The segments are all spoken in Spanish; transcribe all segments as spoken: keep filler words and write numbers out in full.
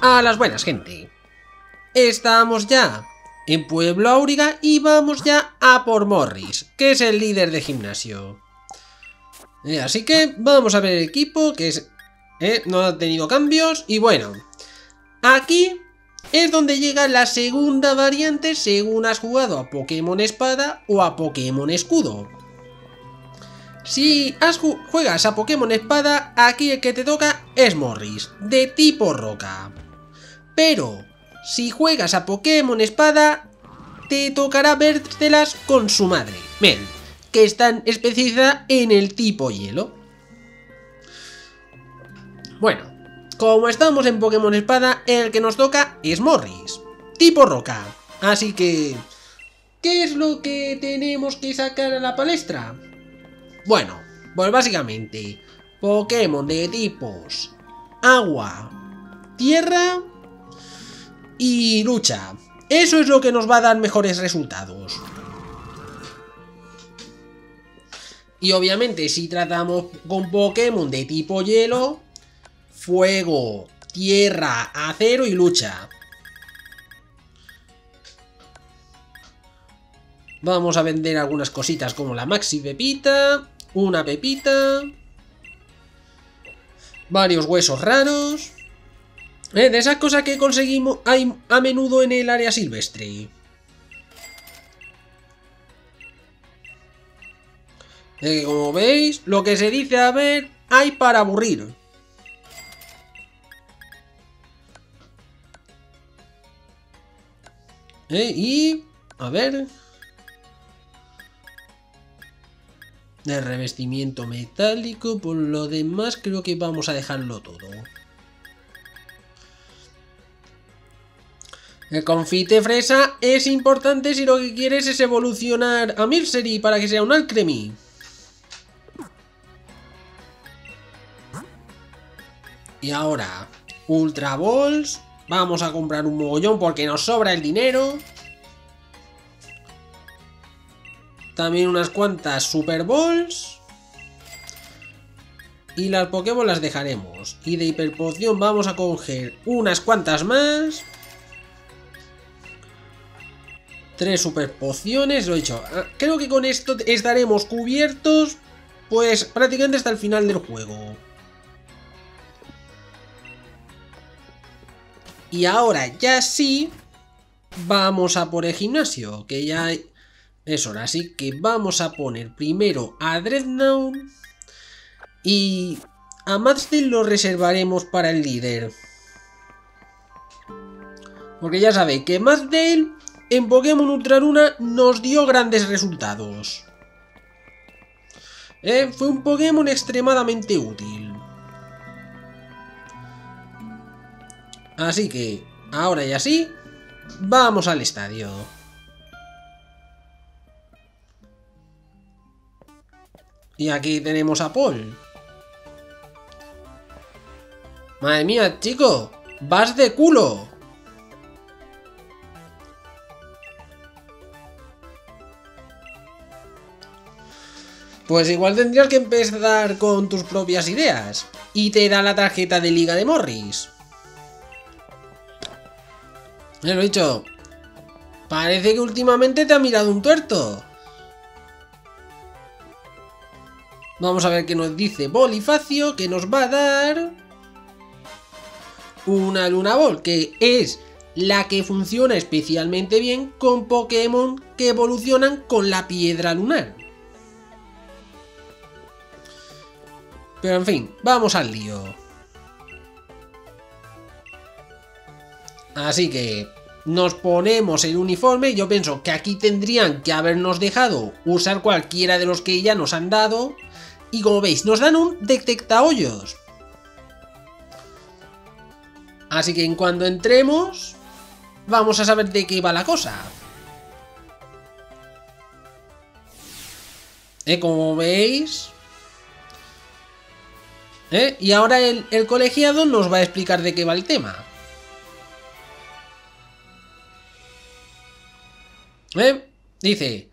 A las buenas, gente. Estamos ya en Pueblo Auriga y vamos ya a por Morris, que es el líder de gimnasio. Eh, así que vamos a ver el equipo, que es, eh, no ha tenido cambios. Y bueno, aquí es donde llega la segunda variante según has jugado a Pokémon Espada o a Pokémon Escudo. Si has juegas a Pokémon Espada, aquí el que te toca es Morris, de tipo roca. Pero si juegas a Pokémon Espada, te tocará vértelas con su madre, Mel, que está especializada en el tipo hielo. Bueno, como estamos en Pokémon Espada, el que nos toca es Morris, tipo roca. Así que, ¿qué es lo que tenemos que sacar a la palestra? Bueno, pues básicamente, Pokémon de tipos agua, tierra y lucha. Eso es lo que nos va a dar mejores resultados. Y obviamente si tratamos con Pokémon de tipo hielo, fuego, tierra, acero y lucha. Vamos a vender algunas cositas como la Maxi Pepita, una Pepita, varios huesos raros. Eh, de esas cosas que conseguimos hay a menudo en el área silvestre. Eh, como veis, lo que se dice a ver, hay para aburrir. Eh, y... a ver... de revestimiento metálico, por lo demás creo que vamos a dejarlo todo. El confite fresa es importante si lo que quieres es evolucionar a Milcery para que sea un Alcremie. Y ahora, Ultra Balls. Vamos a comprar un mogollón porque nos sobra el dinero. También unas cuantas Super Balls. Y las Pokéball las dejaremos. Y de hiperpoción vamos a coger unas cuantas más. Tres super pociones, lo he dicho. Creo que con esto estaremos cubiertos, pues prácticamente hasta el final del juego. Y ahora ya sí, vamos a por el gimnasio, que ya es hora. Así que vamos a poner primero a Dreadnought y a Maxdale lo reservaremos para el líder. Porque ya sabéis que Maxdale en Pokémon Ultra Luna nos dio grandes resultados. Eh, fue un Pokémon extremadamente útil. Así que, ahora ya sí, vamos al estadio. Y aquí tenemos a Paul. Madre mía, chico, vas de culo. Pues igual tendrías que empezar con tus propias ideas. Y te da la tarjeta de liga de Morris. Ya lo he dicho. Parece que últimamente te ha mirado un tuerto. Vamos a ver qué nos dice Bonifacio, que nos va a dar una Luna Ball, que es la que funciona especialmente bien con Pokémon que evolucionan con la piedra lunar. Pero en fin, vamos al lío. Así que nos ponemos el uniforme. Yo pienso que aquí tendrían que habernos dejado usar cualquiera de los que ya nos han dado. Y como veis, nos dan un detectahoyos. Así que en cuanto entremos, vamos a saber de qué va la cosa. ¿Eh? Como veis... ¿Eh? Y ahora el, el colegiado nos va a explicar de qué va el tema. ¿Eh? Dice...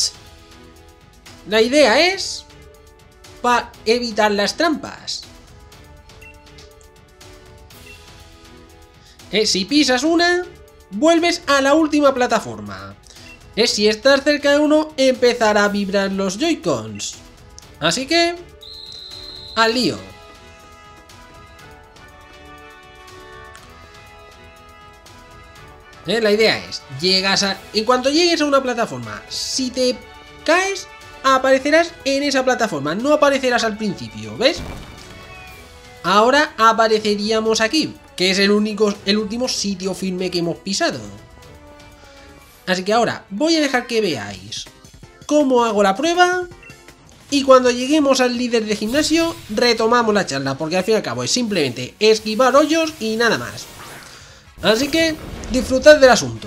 la idea es... para evitar las trampas. Eh, si pisas una, vuelves a la última plataforma. Eh, si estás cerca de uno, empezará a vibrar los Joy-Cons. Así que... al lío. Eh, la idea es, llegas a... en cuanto llegues a una plataforma, si te caes, aparecerás en esa plataforma, no aparecerás al principio, ¿ves? Ahora apareceríamos aquí, que es el único, el último sitio firme que hemos pisado. Así que ahora voy a dejar que veáis cómo hago la prueba y cuando lleguemos al líder de gimnasio retomamos la charla, porque al fin y al cabo es simplemente esquivar hoyos y nada más. Así que disfrutad del asunto.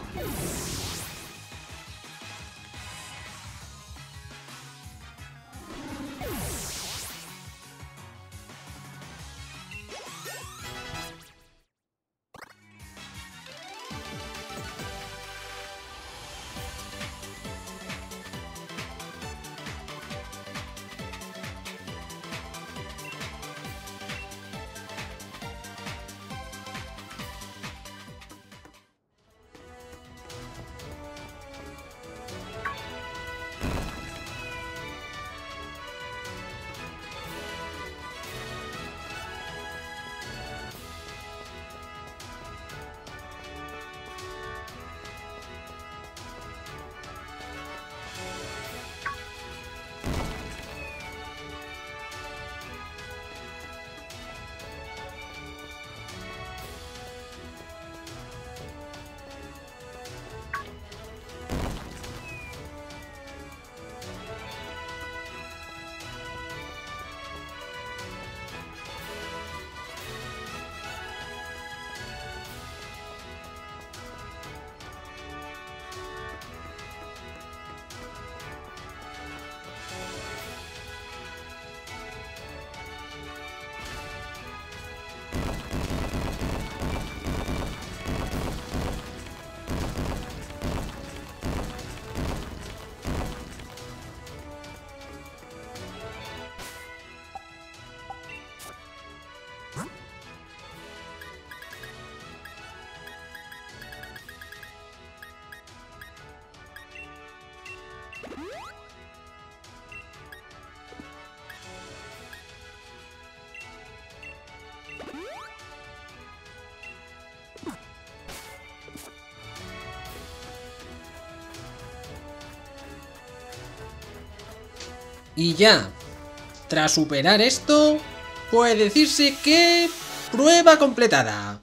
Y ya, tras superar esto, puede decirse que prueba completada.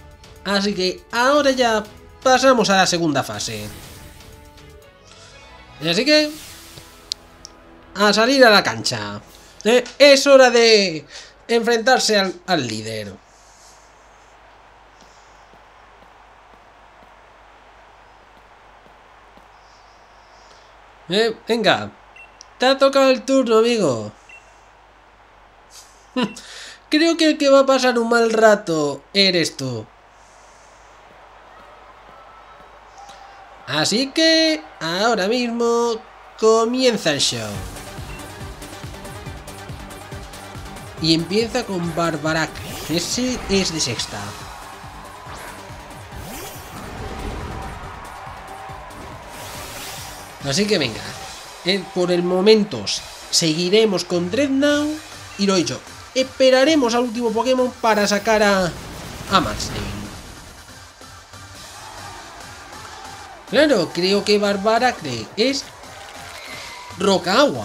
Así que ahora ya pasamos a la segunda fase. Así que, a salir a la cancha. Eh, es hora de enfrentarse al, al líder. Eh, venga. Te ha tocado el turno, amigo. Creo que el que va a pasar un mal rato eres tú. Así que ahora mismo comienza el show. Y empieza con Barbaracre. Ese es de sexta. Así que venga. Eh, por el momento seguiremos con Dreadnought. Y lo he dicho, esperaremos al último Pokémon para sacar a, a Maxdale. Claro, creo que Barbaracre es Roca-Agua.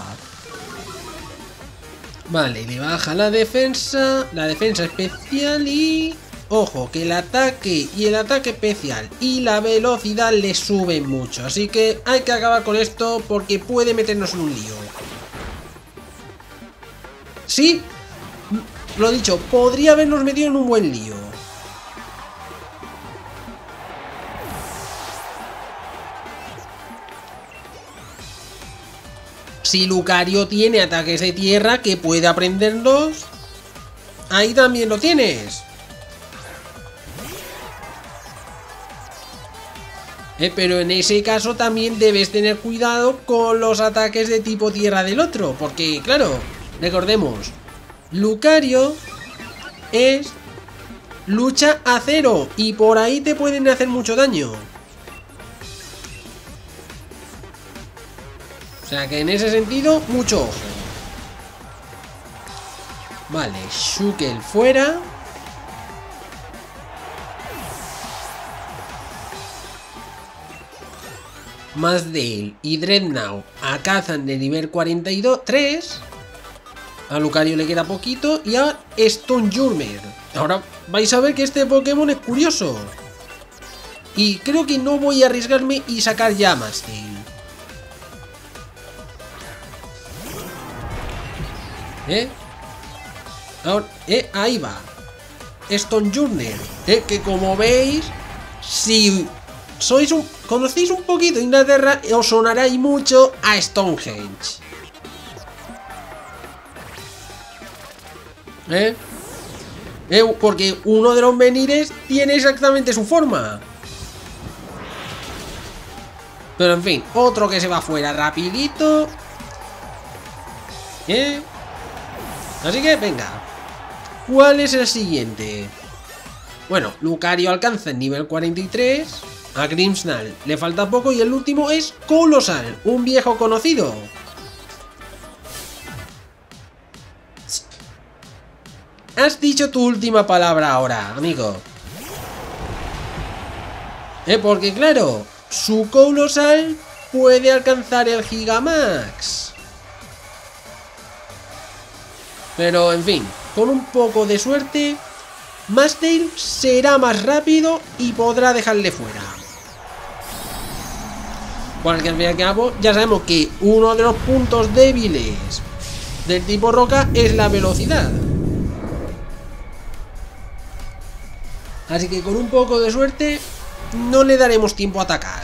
Vale, le baja la defensa, la defensa especial y... Ojo, que el ataque y el ataque especial y la velocidad le suben mucho. Así que hay que acabar con esto porque puede meternos en un lío. Sí, lo dicho, podría habernos metido en un buen lío. Si Lucario tiene ataques de tierra que puede aprenderlos, ahí también lo tienes. Eh, pero en ese caso también debes tener cuidado con los ataques de tipo tierra del otro. Porque, claro, recordemos, Lucario es lucha a cero y por ahí te pueden hacer mucho daño. O sea que en ese sentido, mucho ojo. Vale, Shukel fuera. Maxdale y Dreadnought a cazan de nivel cuarenta y tres. A Lucario le queda poquito. Y a Stonjourner. Ahora vais a ver que este Pokémon es curioso. Y creo que no voy a arriesgarme y sacar ya a Maxdale. ¿Eh? Ahora, eh, ahí va. Stonjourner. Eh, que como veis, si sois un, conocéis un poquito Inglaterra, os sonará y mucho a Stonehenge. ¿Eh? ¿Eh? Porque uno de los menhires tiene exactamente su forma. Pero en fin, otro que se va fuera rapidito. ¿Eh? Así que, venga. ¿Cuál es el siguiente? Bueno, Lucario alcanza el nivel cuarenta y tres. A Grimmsnarl le falta poco. Y el último es Coalossal, un viejo conocido. Has dicho tu última palabra ahora, amigo. Eh, porque claro, su Coalossal puede alcanzar el Gigamax. Pero, en fin, con un poco de suerte, Masdale será más rápido y podrá dejarle fuera. Porque al fin y al cabo, ya sabemos que uno de los puntos débiles del tipo roca es la velocidad. Así que con un poco de suerte, no le daremos tiempo a atacar.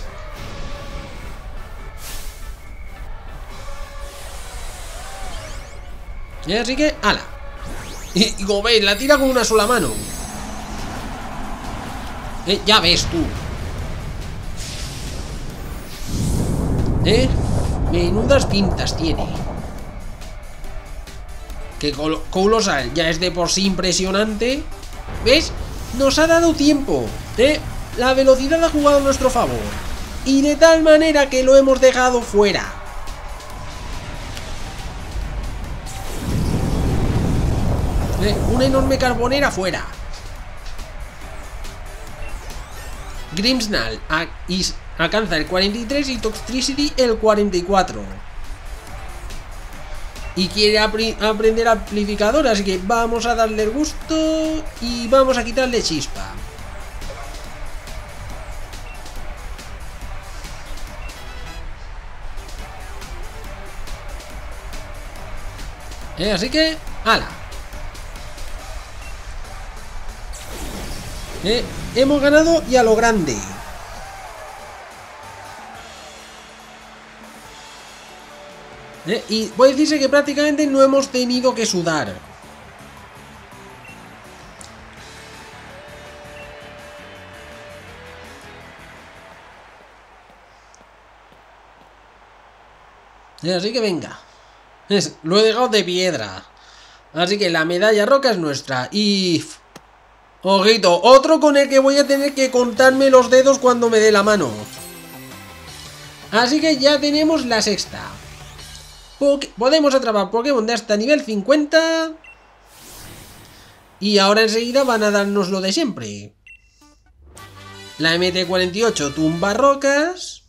Y así que, ala. Y, y como veis, la tira con una sola mano. Eh, ya ves tú. Eh, menudas pintas tiene. Que Coalossal ya es de por sí impresionante. ¿Ves? Nos ha dado tiempo. Eh, la velocidad ha jugado a nuestro favor. Y de tal manera que lo hemos dejado fuera. Eh, una enorme carbonera fuera. Grimmsnarl alcanza el cuarenta y tres y Toxtricity el cuarenta y cuatro. Y quiere aprender amplificador, así que vamos a darle el gusto y vamos a quitarle chispa. Eh, así que, ala. Eh, hemos ganado y a lo grande. Eh, y puede decirse que prácticamente no hemos tenido que sudar. Eh, así que venga. Es, lo he dejado de piedra. Así que la medalla roca es nuestra. Y... ojito, otro con el que voy a tener que contarme los dedos cuando me dé la mano. Así que ya tenemos la sexta. Podemos atrapar Pokémon de hasta nivel cincuenta. Y ahora enseguida van a darnos lo de siempre. La M T cuarenta y ocho tumba rocas.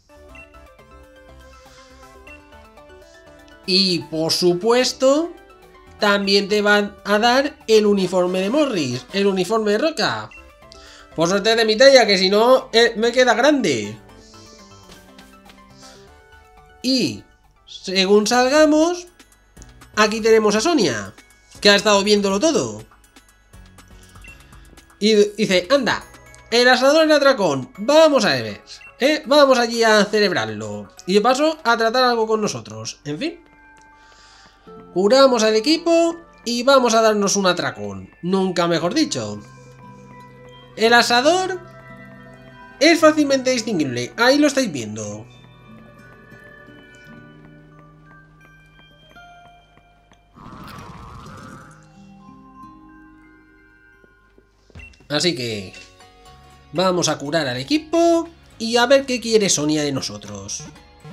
Y por supuesto, también te van a dar el uniforme de Morris, el uniforme de roca. Por suerte de mi talla, que si no eh, me queda grande. Y según salgamos, aquí tenemos a Sonia, que ha estado viéndolo todo. Y dice, anda, el asador del atracón, vamos a ver, ¿eh? Vamos allí a celebrarlo. Y de paso, a tratar algo con nosotros. En fin. Curamos al equipo y vamos a darnos un atracón. Nunca mejor dicho. El asador es fácilmente distinguible. Ahí lo estáis viendo. Así que vamos a curar al equipo y a ver qué quiere Sonia de nosotros.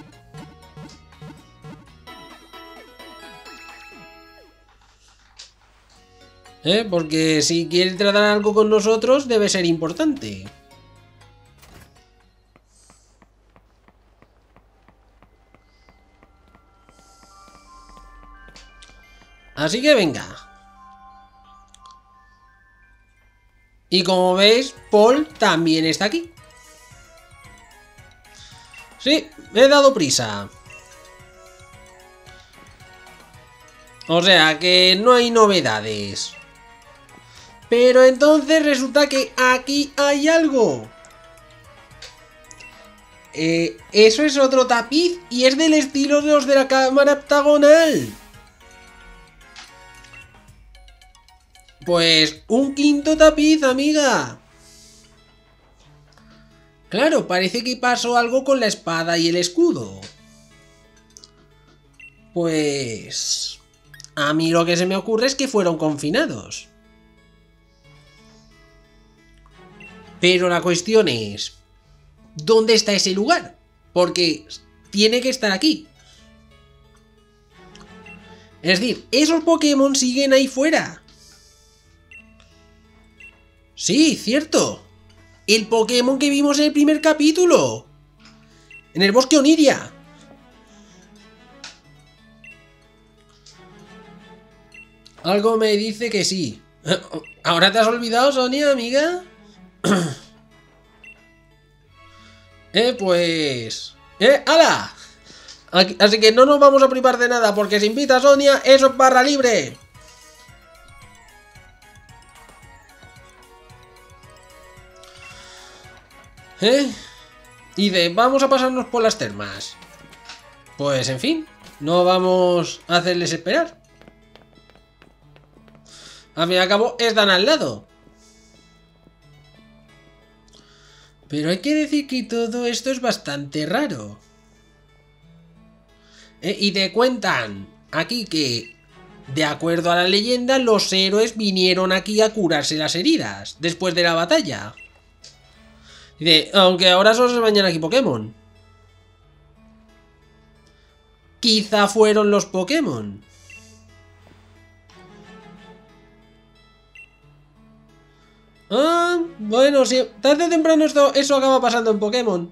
¿Eh? Porque si quiere tratar algo con nosotros debe ser importante. Así que venga. Y como veis, Paul también está aquí. Sí, me he dado prisa. O sea que no hay novedades. Pero entonces resulta que aquí hay algo. Eh, eso es otro tapiz y es del estilo de los de la cámara octagonal. Pues un quinto tapiz, amiga. Claro, parece que pasó algo con la espada y el escudo. Pues... a mí lo que se me ocurre es que fueron confinados. Pero la cuestión es... ¿dónde está ese lugar? Porque tiene que estar aquí. Es decir, esos Pokémon siguen ahí fuera. Sí, cierto. El Pokémon que vimos en el primer capítulo. En el bosque Oniria. Algo me dice que sí. ¿Ahora te has olvidado, Sonia, amiga? Eh, pues... ¡Eh, ala! Aquí, así que no nos vamos a privar de nada, porque si invita a Sonia, eso es barra libre. ¿Eh? Y de vamos a pasarnos por las termas. Pues en fin, no vamos a hacerles esperar. Al fin y al cabo, están al lado. Pero hay que decir que todo esto es bastante raro. Eh, y te cuentan aquí que, de acuerdo a la leyenda, los héroes vinieron aquí a curarse las heridas después de la batalla. Dice, aunque ahora solo se bañan aquí Pokémon. Quizá fueron los Pokémon. Ah, bueno, sí, tarde o temprano esto, eso acaba pasando en Pokémon.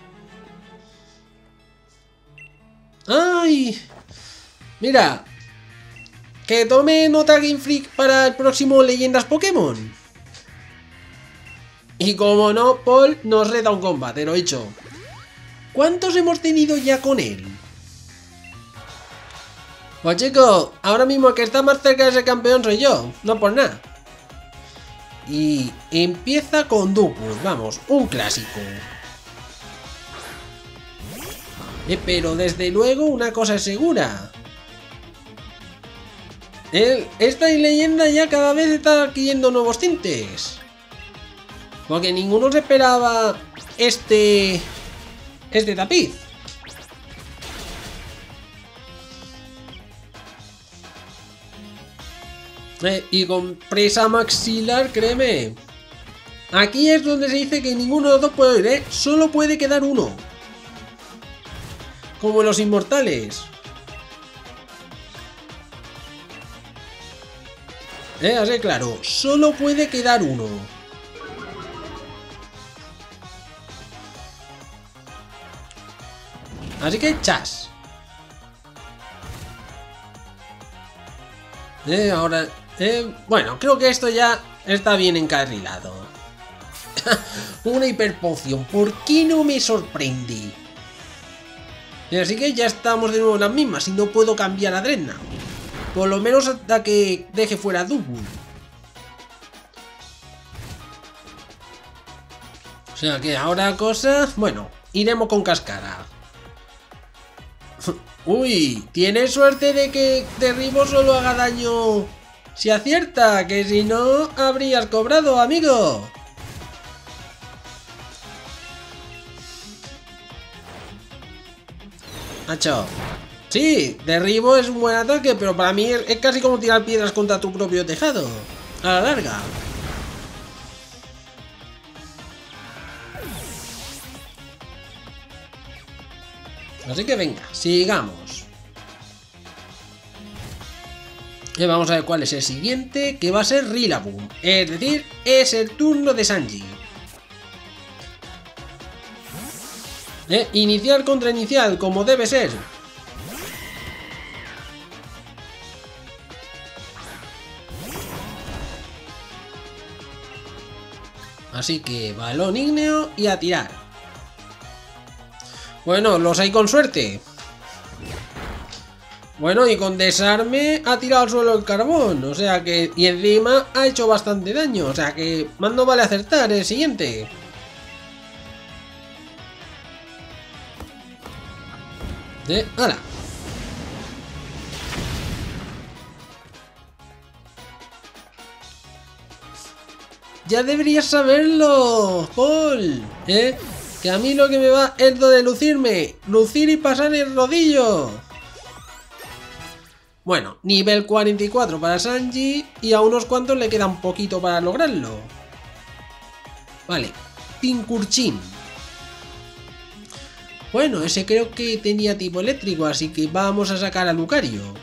¡Ay! Mira, que tome nota Game Freak para el próximo Leyendas Pokémon. Y como no, Paul nos reta un combate, lo he hecho. ¿Cuántos hemos tenido ya con él? Pues chicos, ahora mismo el que está más cerca de ser campeón soy yo, no por nada. Y empieza con Dupus, vamos, un clásico. Eh, pero desde luego una cosa es segura. El, esta leyenda ya cada vez está adquiriendo nuevos tintes. Porque ninguno se esperaba este... este tapiz. Eh, y con presa maxilar, créeme. Aquí es donde se dice que ninguno de los dos puede ir, ¿eh? Solo puede quedar uno. Como los inmortales. Eh, así claro, solo puede quedar uno. Así que chas. Eh, ahora... Eh, bueno, creo que esto ya está bien encarrilado. Una hiperpoción, ¿por qué no me sorprende? Y así que ya estamos de nuevo en las mismas y no puedo cambiar a Dreadnought. Por lo menos hasta que deje fuera a Dupul. O sea que ahora cosas... Bueno, iremos con Cascara. Uy, tienes suerte de que Derribo solo haga daño si acierta, que si no habrías cobrado, amigo. Nacho. Sí, Derribo es un buen ataque, pero para mí es, es casi como tirar piedras contra tu propio tejado. A la larga. Así que venga, sigamos. Y vamos a ver cuál es el siguiente, que va a ser Rillaboom. Es decir, es el turno de Sanji. Eh, inicial contra inicial, como debe ser. Así que balón ígneo y a tirar. Bueno, los hay con suerte. Bueno, y con desarme ha tirado al suelo el carbón. O sea que... Y encima ha hecho bastante daño. O sea que... Más no vale acertar el siguiente. Eh, ¡hala! Ya deberías saberlo, Paul, ¿eh? Que a mí lo que me va es lo de lucirme, lucir y pasar el rodillo. Bueno, nivel cuarenta y cuatro para Sanji y a unos cuantos le queda un poquito para lograrlo. Vale, Pincurchin. Bueno, ese creo que tenía tipo eléctrico, así que vamos a sacar a Lucario.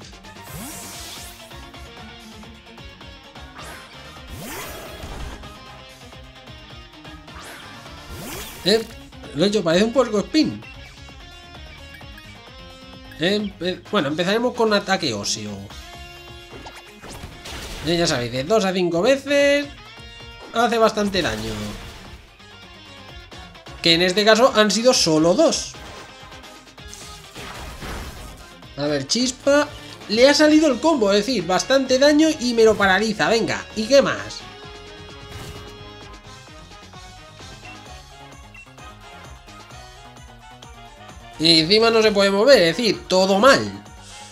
Eh, lo he hecho, parece un puerco spin. Eh, bueno, empezaremos con un ataque óseo. Eh, ya sabéis, de dos a cinco veces hace bastante daño. Que en este caso han sido solo dos. A ver, chispa. Le ha salido el combo, es decir, bastante daño y me lo paraliza. Venga, ¿y qué más? Y encima no se puede mover, es decir, todo mal.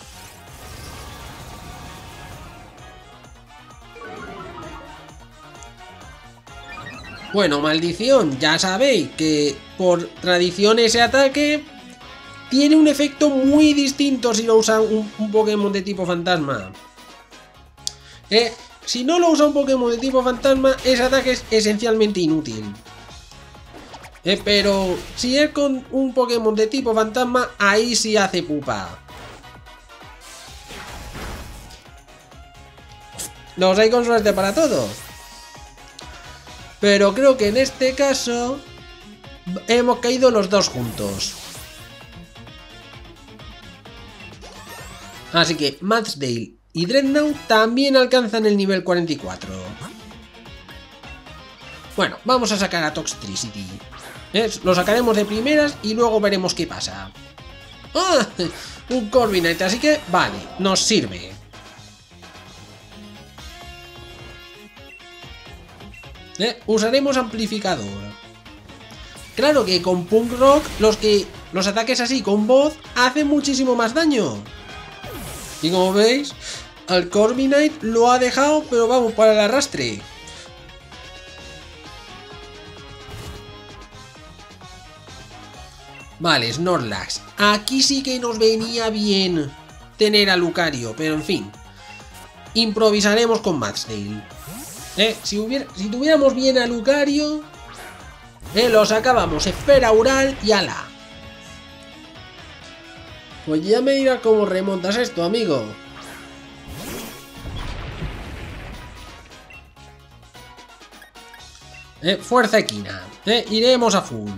Bueno, maldición, ya sabéis que por tradición ese ataque tiene un efecto muy distinto si lo usa un, un Pokémon de tipo fantasma. Eh, si no lo usa un Pokémon de tipo fantasma, ese ataque es esencialmente inútil. Eh, pero si es con un Pokémon de tipo fantasma, ahí sí hace pupa. Los hay con suerte para todo. Pero creo que en este caso hemos caído los dos juntos. Así que Matsdale y Dreadnought también alcanzan el nivel cuarenta y cuatro. Bueno, vamos a sacar a Toxtricity. ¿Eh? Lo sacaremos de primeras y luego veremos qué pasa. ¡Ah! Un Corviknight, así que vale, nos sirve. ¿Eh? Usaremos amplificador. Claro que con Punk Rock los que los ataques así con voz hacen muchísimo más daño. Y como veis, al Corviknight lo ha dejado, pero vamos, para el arrastre. Vale, Snorlax. Aquí sí que nos venía bien tener a Lucario, pero en fin. Improvisaremos con Matsdale. Eh, si, hubiera, si tuviéramos bien a Lucario, eh, lo sacábamos esfera oral y ala. Pues ya me dirás cómo remontas esto, amigo. Eh, fuerza equina. Eh, iremos a full.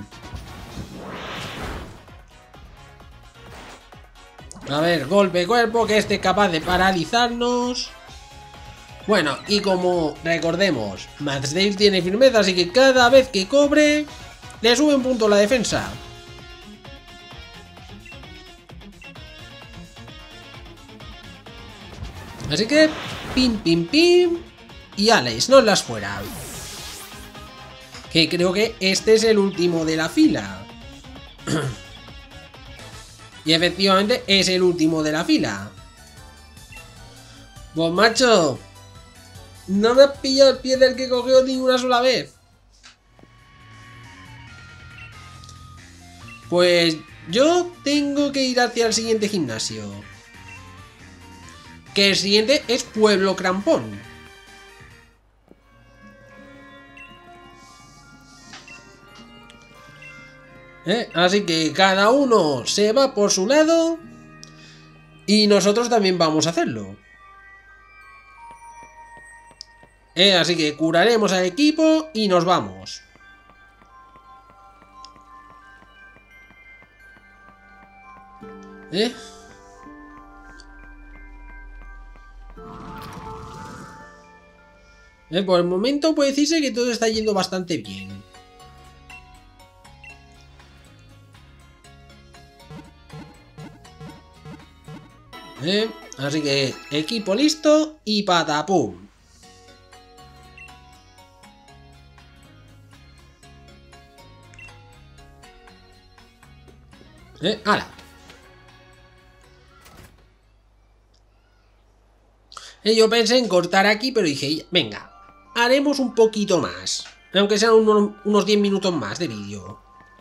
A ver, golpe cuerpo, que esté capaz de paralizarnos. Bueno, y como recordemos, Matsdale tiene firmeza, así que cada vez que cobre, le sube un punto la defensa. Así que, pim, pim, pim, y Alex, no las fuera. Que creo que este es el último de la fila. Y efectivamente es el último de la fila. Pues macho, no me has pillado el pie del que cogió ni una sola vez. Pues yo tengo que ir hacia el siguiente gimnasio. Que el siguiente es Pueblo Crampón. ¿Eh? Así que cada uno se va por su lado. Y nosotros también vamos a hacerlo. ¿Eh? Así que curaremos al equipo y nos vamos. ¿Eh? ¿Eh? Por el momento puede decirse que todo está yendo bastante bien. ¿Eh? Así que equipo listo y patapum. ¿Eh? ¡Hala! Y yo pensé en cortar aquí, pero dije, venga, haremos un poquito más. Aunque sean unos, unos diez minutos más de vídeo.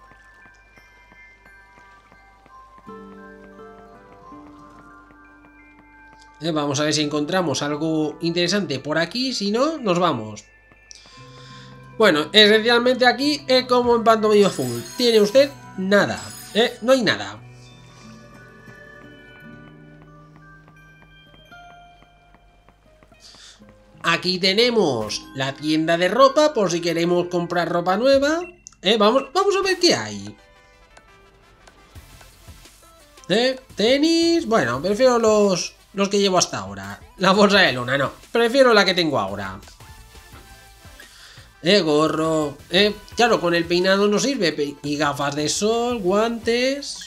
Eh, vamos a ver si encontramos algo interesante por aquí. Si no, nos vamos. Bueno, esencialmente aquí es como en Pantomima Full. Tiene usted nada. Eh, no hay nada. Aquí tenemos la tienda de ropa por si queremos comprar ropa nueva. Eh, vamos, vamos a ver qué hay. Eh, tenis. Bueno, prefiero los, los que llevo hasta ahora. La bolsa de luna, no. Prefiero la que tengo ahora. Eh, gorro. Eh, claro, con el peinado no sirve. Y gafas de sol, guantes.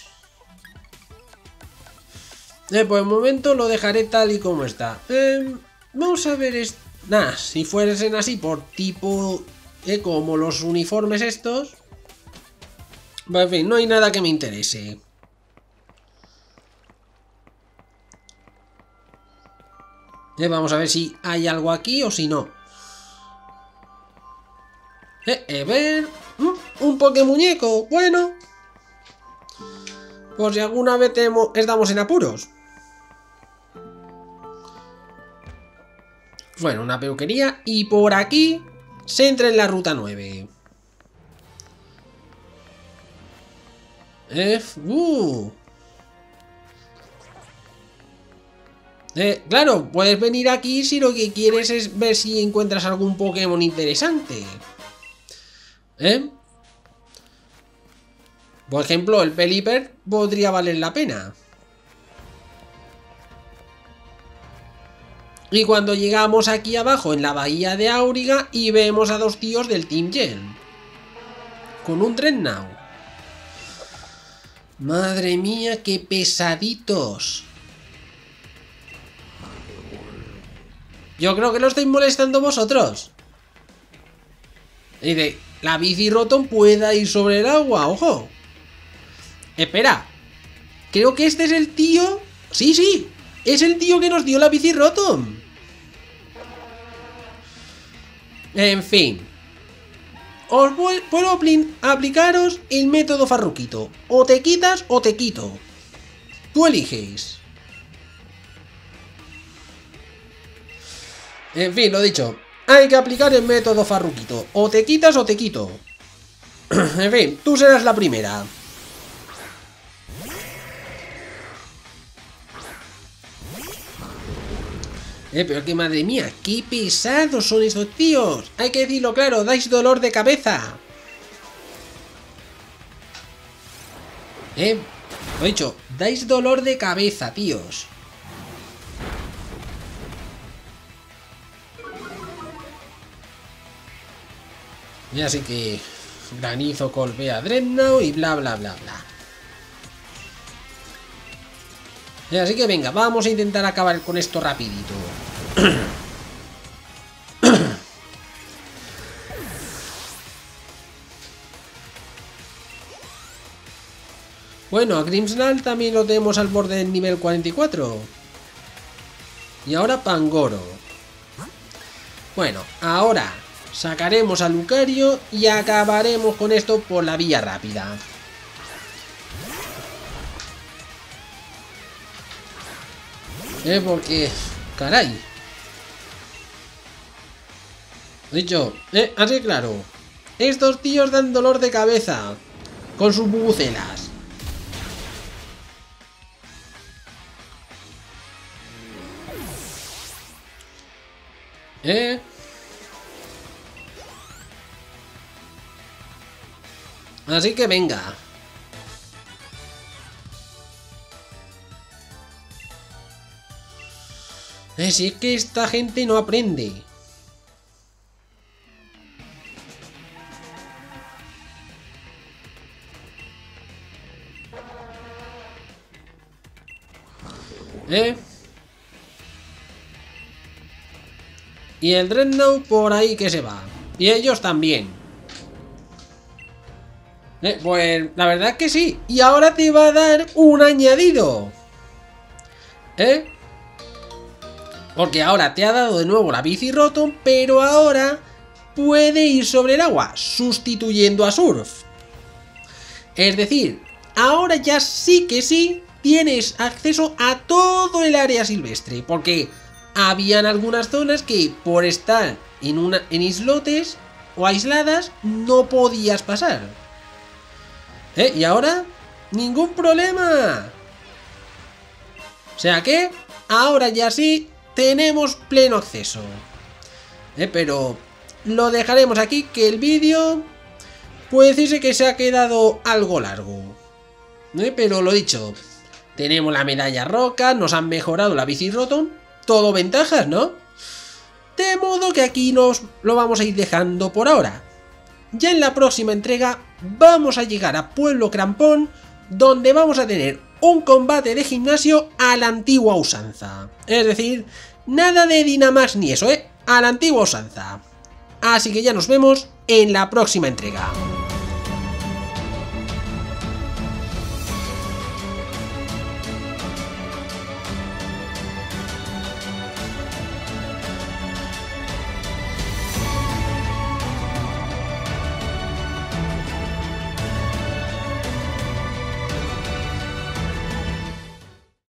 Eh, por el momento lo dejaré tal y como está. Eh, vamos a ver esto. Nah, si fuesen así por tipo, eh, como los uniformes estos. En fin, no hay nada que me interese. Eh, vamos a ver si hay algo aquí o si no. Eh, eh, ver. Un Pokémuñeco, bueno. Por si alguna vez temo, estamos en apuros. Bueno, una peluquería. Y por aquí se entra en la ruta nueve. Eh, uh. eh, claro, puedes venir aquí si lo que quieres es ver si encuentras algún Pokémon interesante. ¿Eh? Por ejemplo, el Pelipper podría valer la pena. Y cuando llegamos aquí abajo en la bahía de Auriga y vemos a dos tíos del Team Gem con un Dreadnought. Madre mía, qué pesaditos. Yo creo que lo estáis molestando vosotros. Y de la bici Rotom pueda ir sobre el agua, ojo. Espera. Creo que este es el tío. Sí, sí. Es el tío que nos dio la bici Rotom. En fin. Os puedo aplicaros el método Farruquito. O te quitas o te quito. Tú eliges. En fin, lo dicho. Hay que aplicar el método Farruquito. O te quitas o te quito. En fin, tú serás la primera. Eh, pero que madre mía, qué pesados son esos tíos. Hay que decirlo claro, dais dolor de cabeza. Eh, lo he dicho, dais dolor de cabeza, tíos. Y así que granizo golpea Dreadnought y bla bla bla bla. Y así que venga, vamos a intentar acabar con esto rapidito. Bueno, a Grimmsnarl también lo tenemos al borde del nivel cuarenta y cuatro. Y ahora Pangoro. Bueno, ahora sacaremos a Lucario y acabaremos con esto por la vía rápida. Eh, porque... Caray. Dicho, eh, así claro. Estos tíos dan dolor de cabeza con sus bubucelas. Eh. Así que venga. Eh, si es que esta gente no aprende. Eh. Y el Dreadnought por ahí que se va. Y ellos también. Eh, pues la verdad es que sí. Y ahora te va a dar un añadido. ¿Eh? Porque ahora te ha dado de nuevo la bici Rotom, pero ahora puede ir sobre el agua, sustituyendo a Surf. Es decir, ahora ya sí que sí tienes acceso a todo el área silvestre, porque habían algunas zonas que por estar en, una, en islotes o aisladas no podías pasar. ¿Eh? Y ahora, ningún problema. O sea que ahora ya sí tenemos pleno acceso. ¿Eh? Pero lo dejaremos aquí, que el vídeo puede decirse que se ha quedado algo largo. ¿Eh? Pero lo dicho, tenemos la medalla roca, nos han mejorado la bici Rotom, todo ventajas, ¿no? De modo que aquí nos lo vamos a ir dejando por ahora. Ya en la próxima entrega vamos a llegar a Pueblo Crampón, donde vamos a tener un combate de gimnasio a la antigua usanza. Es decir, nada de Dynamax ni eso, ¿eh? A la antigua usanza. Así que ya nos vemos en la próxima entrega.